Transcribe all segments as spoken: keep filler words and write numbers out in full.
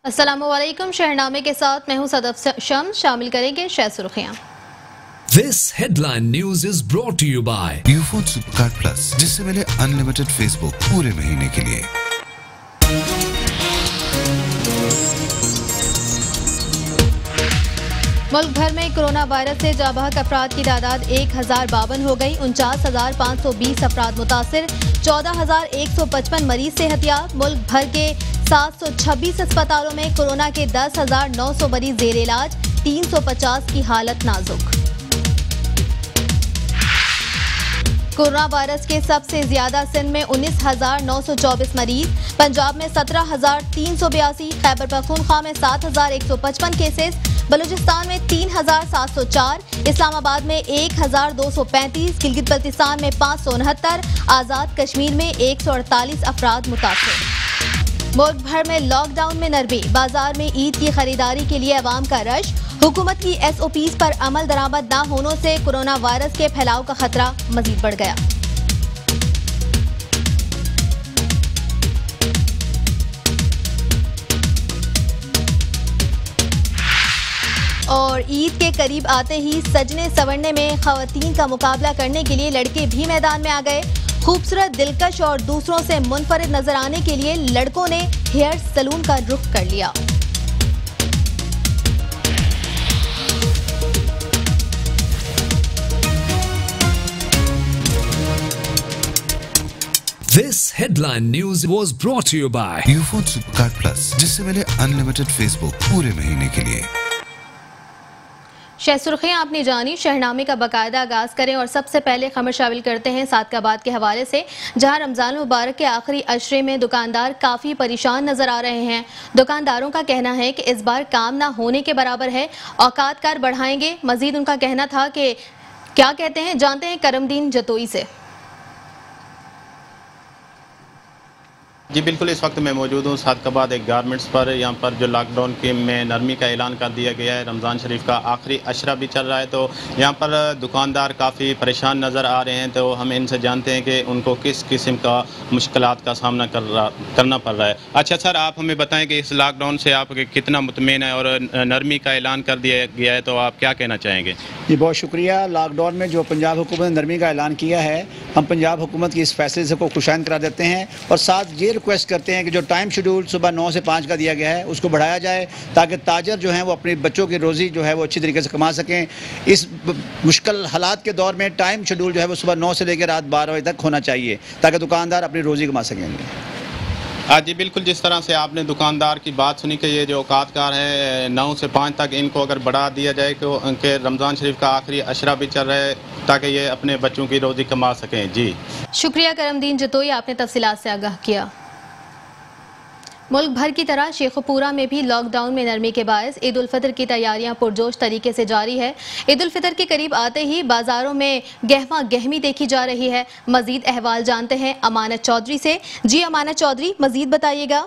अस्सलामुअलैकुम। शहरनामे के साथ मैं हूं सदफ शम्स। शामिल करेंगे शह सुर्खियां। This headline news is brought to you by Ufone supercard plus, जिससे मिले अनलिमिटेड फेसबुक पूरे महीने के लिए। मुल्क भर में कोरोना वायरस से जाबाक अफराद की तादाद एक हजार बावन हो गई। उनचास हजार पाँच सौ बीस अफराद मुतासिर, चौदह हजार एक सौ पचपन मरीज सेहतियाब। मुल्क भर के सात सौ छब्बीस अस्पतालों में कोरोना के दस हजार नौ सौ मरीज जेर इलाज, तीन सौ पचास की हालत नाजुक। कोरोना वायरस के सबसे ज्यादा सिंध में उन्नीस हजार नौ सौ चौबीस मरीज, पंजाब में सत्रह हजार तीन सौ बयासी, खैबर पख्तूनख्वा में सात हजार एक सौ पचपन केसेस, बलूचिस्तान में तीन हजार सात सौ चार, इस्लामाबाद में एक हजार दो सौ पैंतीस, गिलगित बल्तिस्तान में पाँच सौ उनहत्तर, आज़ाद कश्मीर में एक सौ अड़तालीस अफराद मुतासिर। मुल्क भर में लॉकडाउन में नरमी, बाजार में ईद की खरीदारी के लिए अवाम का रश। हुकूमत की एस ओ पीज़ पर अमल दरामद न होने से कोरोना वायरस के फैलाव का खतरा मजीद बढ़ गया। और ईद के करीब आते ही सजने संवरने में खवातीन का मुकाबला करने के लिए लड़के भी मैदान में आ गए। खूबसूरत, दिलकश और दूसरों से मुनफरिद नजर आने के लिए लड़कों ने हेयर सैलून का रुख कर लिया। This headline news was brought to you by Ufone supercard plus, जिससे मिले अनलिमिटेड फेसबुक पूरे महीने के लिए। शह सुर्खियां आपने जानी। शहरनामे का बाकायदा आगाज करें और सबसे पहले खबर शामिल करते हैं सादकाबाद के हवाले से, जहां रमजान मुबारक के आखिरी अशरे में दुकानदार काफी परेशान नजर आ रहे हैं। दुकानदारों का कहना है कि इस बार काम ना होने के बराबर है, औकात कार बढ़ाएंगे। मजीद उनका कहना था कि क्या कहते हैं, जानते हैं करमदीन जतोई से। जी बिल्कुल, इस वक्त मैं मौजूद हूँ सादकाबाद एक गारमेंट्स पर। यहाँ पर जो लॉकडाउन के में नरमी का ऐलान कर दिया गया है, रमज़ान शरीफ का आखिरी अशरा भी चल रहा है, तो यहाँ पर दुकानदार काफ़ी परेशान नज़र आ रहे हैं। तो हम इनसे जानते हैं कि उनको किस किस्म का मुश्किलात का सामना कर रहा करना पड़ रहा है। अच्छा सर, आप हमें बताएं कि इस लॉकडाउन से आप कितना मुतमईन है और नरमी का ऐलान कर दिया गया है, तो आप क्या कहना चाहेंगे? जी बहुत शुक्रिया। लॉकडाउन में जो पंजाब हुकूमत ने नरमी का ऐलान किया है, हम पंजाब हुकूमत की इस फैसले से को खुशाइन करा देते हैं और साथ ये रिक्वेस्ट करते हैं कि जो टाइम शेड्यूल सुबह नौ से पाँच का दिया गया है उसको बढ़ाया जाए, ताकि ताजर जो हैं वो अपने बच्चों की रोज़ी जो है वो अच्छी तरीके से कमा सकें। इस मुश्किल हालात के दौर में टाइम शेड्यूल जो है वो सुबह नौ से लेकर रात बारह बजे तक होना चाहिए, ताकि दुकानदार अपनी रोज़ी कमा सकेंगे। आज जी बिल्कुल, जिस तरह से आपने दुकानदार की बात सुनी कि ये जो औकातकार है नौ से पाँच तक, इनको अगर बढ़ा दिया जाए कि उनके रमज़ान शरीफ का आखिरी अशरा भी चल रहा है, ताकि ये अपने बच्चों की रोज़ी कमा सकें। जी शुक्रिया करमदीन जतोई, आपने तफसीलात से आगाह किया। मुल्क भर की तरह शेखुपुरा में भी लॉकडाउन में नरमी के बायस ईद उल फितर की तैयारियां पुरजोश तरीके से जारी है। ईद उल फितर के करीब आते ही बाजारों में गहमा गहमी देखी जा रही है। मजीद अहवाल जानते हैं अमानत चौधरी से। जी अमानत चौधरी, मजीद बताइएगा।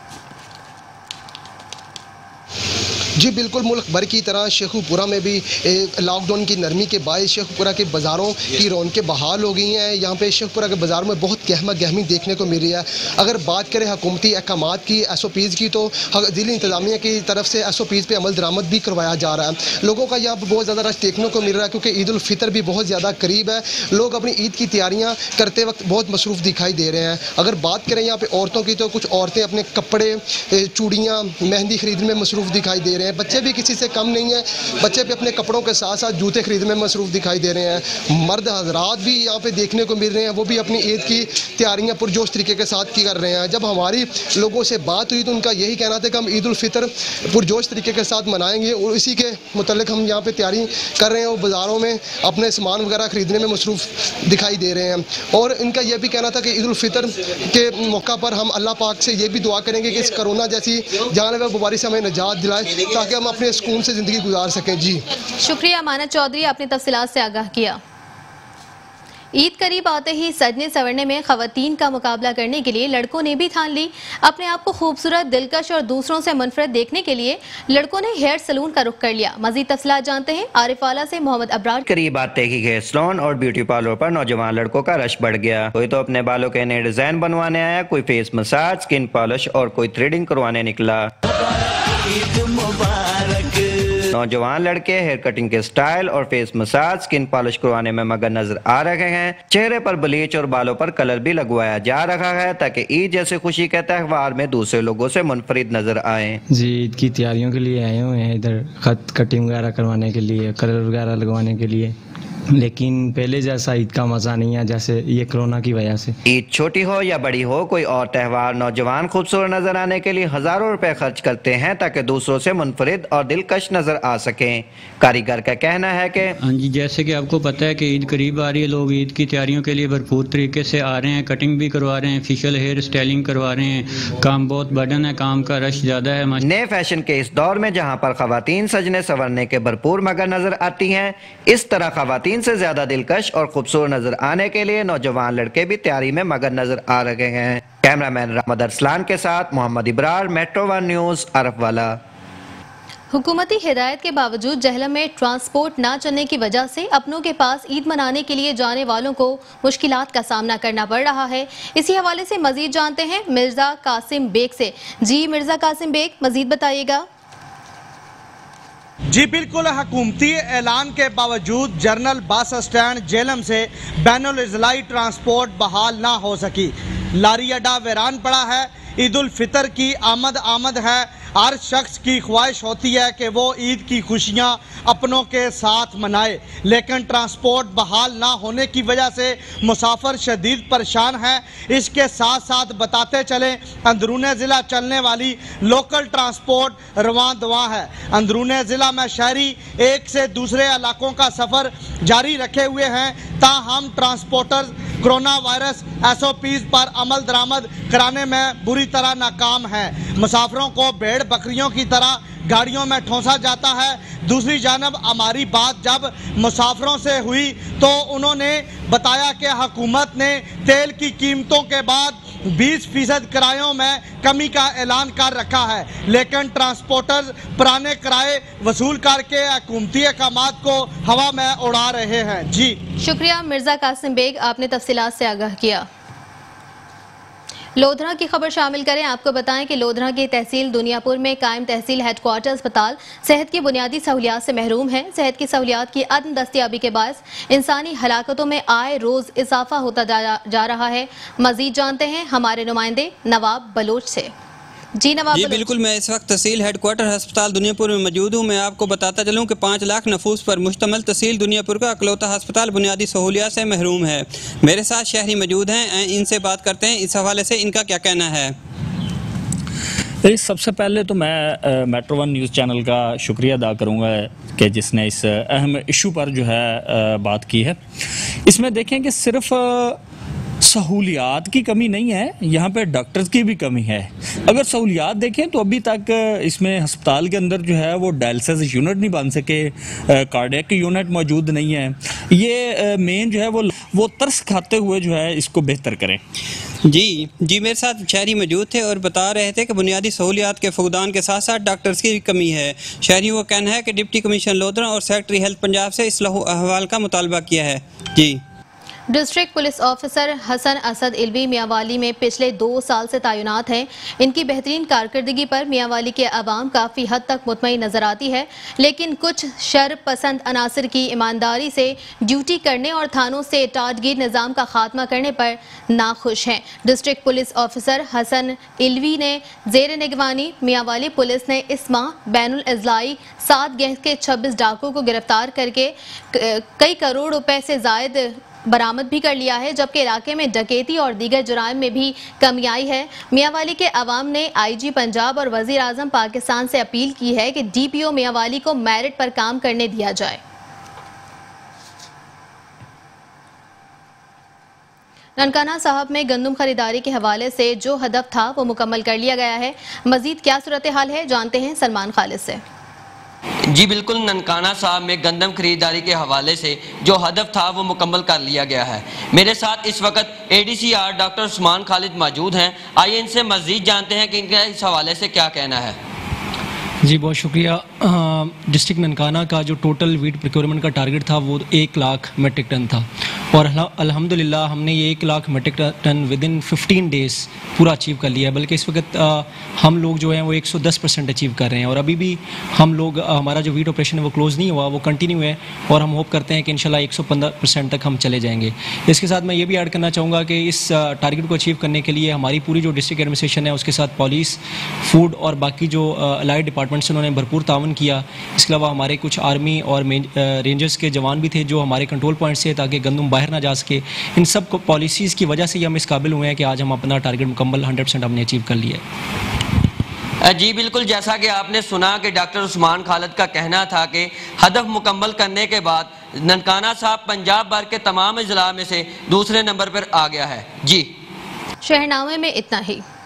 जी बिल्कुल, मुल्क भर की तरह शेखुपुरा में भी लॉकडाउन की नरमी के बायस शेखुपुरा के बाज़ारों की रौनकें बहाल हो गई हैं। यहाँ पे शेखुपुरा के बाज़ारों में बहुत गहमा गहमी देखने को मिल रही है। अगर बात करें हुकूमती अहकाम की, एस ओ पीज़ की, तो ज़िला इंतज़ामिया की तरफ से एस ओ पीज़ पे अमल दरामद भी करवाया जा रहा है। लोगों का यहाँ पर बहुत ज़्यादा रश देखने को मिल रहा है, क्योंकि ईद उल फितर भी बहुत ज़्यादा करीब है। लोग अपनी ईद की तैयारियाँ करते वक्त बहुत मसरूफ़ दिखाई दे रहे हैं। अगर बात करें यहाँ पर औरतों की, तो कुछ औरतें अपने कपड़े, चूड़ियाँ, मेहंदी खरीदने में मसरूफ़ दिखाई दे रहे हैं। बच्चे भी किसी से कम नहीं है, बच्चे भी अपने कपड़ों के साथ साथ जूते खरीदने में मसरूफ़ दिखाई दे रहे हैं। मर्द हजरात भी यहाँ पे देखने को मिल रहे हैं, वो भी अपनी ईद की तैयारियां पुरजोश तरीके के साथ की कर रहे हैं। जब हमारी लोगों से बात हुई तो उनका यही कहना था कि हम ईद उल फितर पुरजोश तरीके के साथ मनाएंगे और इसी के मुतल्लिक हम यहाँ पे तैयारी कर रहे हैं और बाज़ारों में अपने सामान वगैरह खरीदने में मसरूफ़ दिखाई दे रहे हैं। और इनका यह भी कहना था कि ईद उल फितर के मौका पर हम अल्लाह पाक से ये भी दुआ करेंगे कि इस कोरोना जैसी जानलेवा बीमारी से हमें निजात दिलाए, ताकि हम अपने सुकून से ज़िंदगी गुजार सकें। जी शुक्रिया अमानत चौधरी, आपने तफसीलात से आगाह किया। ईद करीब आते ही सजने संवरने में खवातीन का मुकाबला करने के लिए लड़कों ने भी ठान ली। अपने आप को खूबसूरत, दिलकश और दूसरों से मुनफरद देखने के लिए लड़कों ने हेयर सलून का रुख कर लिया। मजीद तफसीलात जानते हैं आरिफ वाला से मोहम्मद अबरार। करीब आते ही हेयर सलून और ब्यूटी पार्लर पर नौजवान लड़कों का रश बढ़ गया। कोई तो अपने बालों के नए डिजाइन बनवाने आया, कोई फेस मसाज, स्किन पॉलिश और कोई थ्रेडिंग करवाने निकला। नौजवान लड़के हेयर कटिंग के स्टाइल और फेस मसाज, स्किन पॉलिश करवाने में मगन नजर आ रहे हैं। चेहरे पर ब्लीच और बालों पर कलर भी लगवाया जा रहा है ताकि ईद जैसे खुशी के त्योहार में दूसरे लोगों से मुनफरिद नजर आए। जी, ईद की तैयारियों के लिए आए हुए हैं इधर, खत कटिंग वगैरह करवाने के लिए, कलर वगैरह लगवाने के लिए, लेकिन पहले जैसा ईद का मजा नहीं है जैसे ये कोरोना की वजह से। ईद छोटी हो या बड़ी हो, कोई और त्योहार, नौजवान खूबसूरत नजर आने के लिए हजारों रुपए खर्च करते हैं ताकि दूसरों से मुनफरिद और दिलकश नजर आ सकें। कारीगर का कहना है कि हाँ जी, जैसे कि आपको पता है कि ईद करीब आ रही है, लोग ईद की तैयारियों के लिए भरपूर तरीके से आ रहे हैं, कटिंग भी करवा रहे हैं, फेशियल हेयर स्टाइलिंग करवा रहे हैं। काम बहुत बर्डन है, काम का रश ज्यादा है। नए फैशन के इस दौर में जहाँ पर खवातीन सजने संवरने के भरपूर मगर नजर आती हैं, इस तरह खवातीन से ज्यादा दिलकश और खूबसूरत नजर आने के लिए नौजवान लड़के भी तैयारी में मगन नजर आ रहे हैं। कैमरामैन रहमत अरसलान के साथ Mohammad Ibrar, metro one news, अरफ वाला। हुकूमती हिदायत के बावजूद जहलम में ट्रांसपोर्ट न चलने की वजह से अपनों के पास ईद मनाने के लिए जाने वालों को मुश्किलात का सामना करना पड़ रहा है। इसी हवाले से मजीद जानते हैं मिर्जा कासिम बेग से। जी मिर्जा कासिम बेग, मजीद बताइएगा। जी बिल्कुल, हुकूमती ऐलान के बावजूद जनरल बस स्टैंड जेलम से बैनुल अज़लाई ट्रांसपोर्ट बहाल ना हो सकी। लारी अड्डा वीरान पड़ा है। ईद उल फितर की आमद आमद है। हर शख्स की ख्वाहिश होती है कि वो ईद की खुशियाँ अपनों के साथ मनाए, लेकिन ट्रांसपोर्ट बहाल ना होने की वजह से मुसाफिर शदीद परेशान हैं। इसके साथ साथ बताते चलें, अंदरून ज़िला चलने वाली लोकल ट्रांसपोर्ट रवां दवा है। अंदरून ज़िला में शहरी एक से दूसरे इलाकों का सफ़र जारी रखे हुए हैं, ताहम transporter corona virus S O Ps पर अमल दरामद कराने में बुरी तरह नाकाम है। मुसाफिरों को भेड़ बकरियों की तरह गाड़ियों में ठोंसा जाता है। दूसरी जानब हमारी बात जब मुसाफिरों से हुई तो उन्होंने बताया कि हुकूमत ने तेल की कीमतों के बाद बीस फीसद किरायों में कमी का ऐलान कर रखा है, लेकिन ट्रांसपोर्टर्स पुराने किराए वसूल करके हुकूमती अहकामात को हवा में उड़ा रहे हैं। जी शुक्रिया मिर्जा कासिम बेग, आपने तफसीलात से आगाह किया। लोधरा की खबर शामिल करें। आपको बताएं कि लोधरा की तहसील दुनियापुर में कायम तहसील हेडक्वार्टर अस्पताल सेहत की बुनियादी सहूलियात से महरूम है। सेहत की सहूलियात की अदम दस्तियाबी के बायस इंसानी हलाकतों में आए रोज इजाफा होता जा, जा रहा है। मजीद जानते हैं हमारे नुमाइंदे नवाब बलोच से। जी नवाब जी बिल्कुल, मैं इस वक्त तहसील हेडक्वार्टर अस्पताल दुनियापुर में मौजूद हूँ। मैं आपको बताता चलूँ कि पाँच लाख नफूस पर मुश्तमिल तहसील दुनियापुर का अकलौता अस्पताल बुनियादी सहूलियात से महरूम है। मेरे साथ शहरी मौजूद हैं, इनसे बात करते हैं, इस हवाले से इनका क्या कहना है। सबसे पहले तो मैं मेट्रो वन न्यूज़ चैनल का शुक्रिया अदा करूँगा कि जिसने इस अहम इशू पर जो है बात की है। इसमें देखें कि सिर्फ सहूलियात की कमी नहीं है, यहाँ पे डॉक्टर्स की भी कमी है। अगर सहूलियात देखें तो अभी तक इसमें अस्पताल के अंदर जो है वो डायलिसिस यूनिट नहीं बन सके, कार्डियक यूनिट मौजूद नहीं है। ये मेन जो है वो वो तरस खाते हुए जो है इसको बेहतर करें। जी जी मेरे साथ शहरी मौजूद थे और बता रहे थे कि बुनियादी सहूलियात के फुकदान के साथ साथ डॉक्टर्स की भी कमी है। शहरियों का कहना है कि डिप्टी कमिश्नर लोधरा और सेक्रेटरी हेल्थ पंजाब से इस्लाह अहवाल का मुतालबा किया है। जी district police officer Hasan Asad Alvi Mianwali में पिछले दो साल से तैनात हैं। इनकी बेहतरीन कारकर्दगी पर मियांवाली के अवाम काफ़ी हद तक मुतमईन नजर आती है, लेकिन कुछ शर पसंद अनासर की ईमानदारी से ड्यूटी करने और थानों से टाटगीर निज़ाम का खात्मा करने पर नाखुश हैं। District police officer Hasan Alvi ने जेर निगरानी मियांवाली पुलिस ने इस माह बैनुल अज़लाई सात गैंग के छब्बीस डाकुओं को गिरफ्तार करके कई करोड़ रुपए से जायद बरामद भी कर लिया है, जबकि इलाके में डकैती और दीगर जुराइम में भी कमी आई है। मियांवाली के अवाम ने आईजी पंजाब और वजीर आजम पाकिस्तान से अपील की है कि डीपीओ मियांवाली को मेरिट पर काम करने दिया जाए। ननकाना साहब में गंदम खरीदारी के हवाले से जो हदफ था वो मुकम्मल कर लिया गया है। मजीद क्या सूरत हाल है जानते हैं सलमान खालिद से। जी बिल्कुल, ननकाना साहब में गंदम खरीदारी के हवाले से जो हदफ था वो मुकम्मल कर लिया गया है। मेरे साथ इस वक्त A D C R doctor Usman Khalid मौजूद हैं। आइए इनसे मज़ीद जानते हैं कि इनका इस हवाले से क्या कहना है। जी बहुत शुक्रिया। डिस्ट्रिक्ट ननकाना का जो टोटल वीट प्रोक्योरमेंट का टारगेट था वो एक लाख मेट्रिक टन था और अल्हम्दुलिल्लाह हमने ये एक lakh metric ton within fifteen days पूरा अचीव कर लिया है। बल्कि इस वक्त आ, हम लोग जो हैं वो एक सौ दस परसेंट अचीव कर रहे हैं और अभी भी हम लोग आ, हमारा जो वीट ऑपरेशन है वो क्लोज़ नहीं हुआ, वो कंटिन्यू है और हम होप करते हैं कि इंशाल्लाह एक सौ पंद्रह परसेंट तक हम चले जाएंगे। इसके साथ मैं ये भी ऐड करना चाहूँगा कि इस टारगेट को अचीव करने के लिए हमारी पूरी जो डिस्ट्रिक्ट एडमिनिस्ट्रेशन है उसके साथ पुलिस, फूड और बाकी जो अलाइड डिपार्टमेंट से उन्होंने भरपूर तावन किया। इसके अलावा हमारे कुछ आर्मी और रेंजर्स के जवान भी थे जो हमारे कंट्रोल पॉइंट से ताकि गंदम बाहर ना जा सके। इन सब को पॉलिसीज़ की वजह से ही हम इस काबिल हुए हैं कि आज हम अपना टारगेट मुकम्मल हंड्रेड परसेंट हमने अचीव कर लिया है। जी बिल्कुल, जैसा कि आपने सुना कि डॉक्टर उस्मान खालिद का कहना था कि हदफ मुकम्मल करने के बाद ननकाना साहब पंजाब भर के तमाम अजला में से दूसरे नंबर पर आ गया है। जी शहरनामे में इतना ही।